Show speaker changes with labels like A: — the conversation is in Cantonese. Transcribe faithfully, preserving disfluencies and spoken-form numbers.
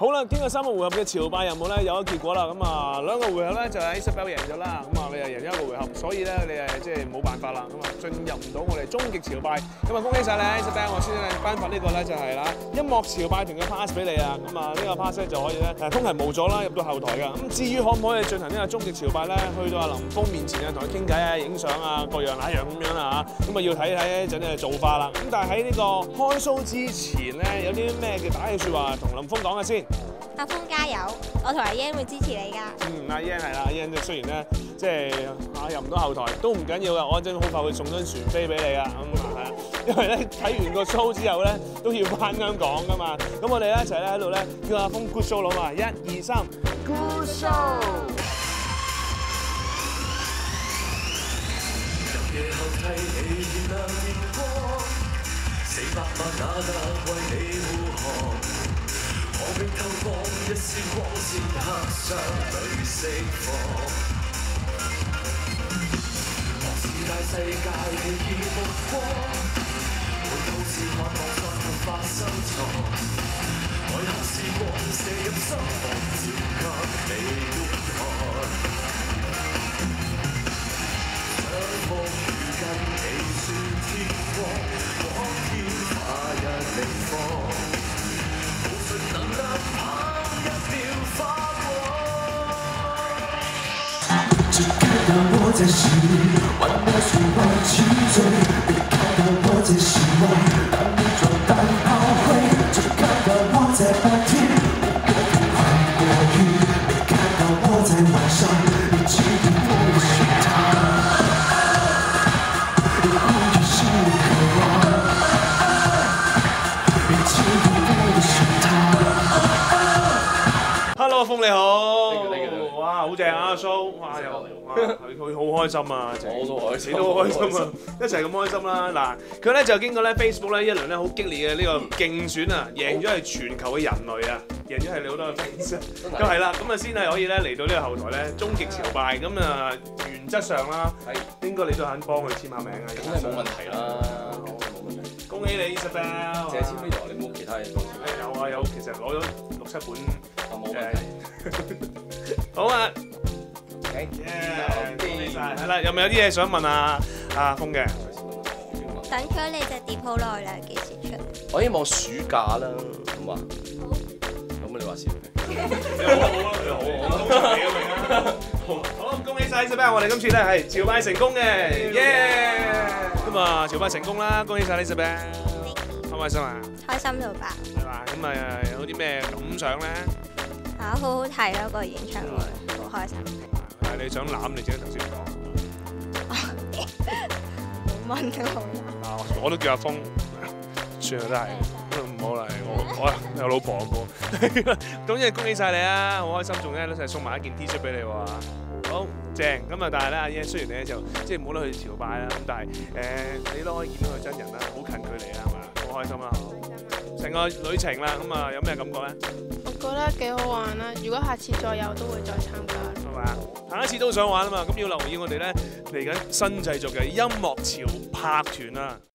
A: 好啦，經過三個回合嘅潮拜任務咧，有咗結果啦。咁啊，兩個回合咧就係 Isabel 贏咗啦。咁啊，你又贏咗一個回合，所以咧你係即係冇辦法啦。咁啊，進入唔到我哋終極潮拜。咁啊，恭喜晒你 Isabel！ 我先頒發呢個咧就係啦，音樂潮拜團嘅 pass 俾你啊。咁啊，呢個 pass 咧就可以咧誒通行無阻啦，入到後台㗎。咁至於可唔可以進行呢個終極潮拜咧，去到阿林峯面前啊，同佢傾偈啊、影相啊，各樣那樣咁樣啦嚇。咁啊，要睇睇一陣嘅做法啦。咁但係喺呢個開 show 之前咧，有啲咩嘅打氣説話同林峯講嘅先？
B: 阿峰加油！我同阿 Yan 會支持你㗎。
A: 嗯，阿 Yan 係啦，阿 Yan 即係雖然咧，即係啊入唔到後台都唔緊要㗎，我陣好快會送張船飛俾你㗎。咁啊係啊，因為咧睇完個 show 之後咧都要翻香港㗎嘛。咁我哋一齊咧喺度咧叫阿峰 good show 佬嘛，一二三 ，good show！
C: 可並透過一絲光線刻上淚釋放，望似大世界奇異目光，每到時渴望生活化收藏，愛恨時光射入心房，接給你觀看，相逢如近你說天光，光天化日凌放。 能量拋一秒發光。只看到我在心裡，萬秒循環其中，別看到我在希望，當你裝彈炮灰，只看到我在白天，我不怕過雨，別看到我在晚上，你緊緊我的胸膛，你呼吸是渴望，你緊緊我的胸膛。
A: Hello， 峰你好，哇，好正啊 show， 哇又，哇佢佢好開心啊，
C: 我都開心，
A: 你都好開心啊，一齊咁開心啦。嗱，佢咧就經過咧 Facebook 咧一輪咧好激烈嘅呢個競選啊，贏咗係全球嘅人類啊，贏咗係你好多嘅 fans，咁係啦，咁啊先係可以咧嚟到呢個後台咧終極潮拜，咁啊原則上啦，應該你都肯幫佢簽下名啊，
C: 梗係冇問題啦，冇問題。
A: 恭喜你 Isabel，
C: 淨係簽呢度，你冇其他嘢幫簽？
A: 有啊有，其實攞咗六七本，
C: 冇問題。
A: 好啊。 恭喜晒！係啦，有冇有啲嘢想問啊？阿峰嘅？
B: 等咗你隻碟好耐啦，幾時出？
C: 我希望暑假啦，好嘛？咁你話先。
A: 你好好啊，你好好，恭喜你啊！好，恭喜晒 Isabel， 我哋今次咧係潮拜成功嘅，耶！咁啊，潮拜成功啦，恭喜晒 Isabel， 開唔開心啊？
B: 開心到爆！
A: 係嘛？咁啊，有啲咩感想咧？
B: 啊，好好睇咯個演唱會，好開心。
A: 你想攬你自己頭先講，
B: 冇問到我。
A: 啊，我都叫阿峰，算啦都係，唔好啦，我我有老婆個，咁即係恭喜晒你啊，好開心，仲咧一齊送埋一件 T 恤俾你喎，好正，咁啊但係咧阿 Yan 雖然你咧就即係冇得去潮拜啦，咁但係誒你都可以見到佢真人啦，好近距離啊，係嘛，好開心啦，成個旅程啦，咁啊有咩感覺咧？
D: 我覺得幾好玩啦，如果下次再有都會再參加。
A: 下一次都想玩啊嘛，咁要留意我哋咧嚟緊新製作嘅音樂潮拍團啊！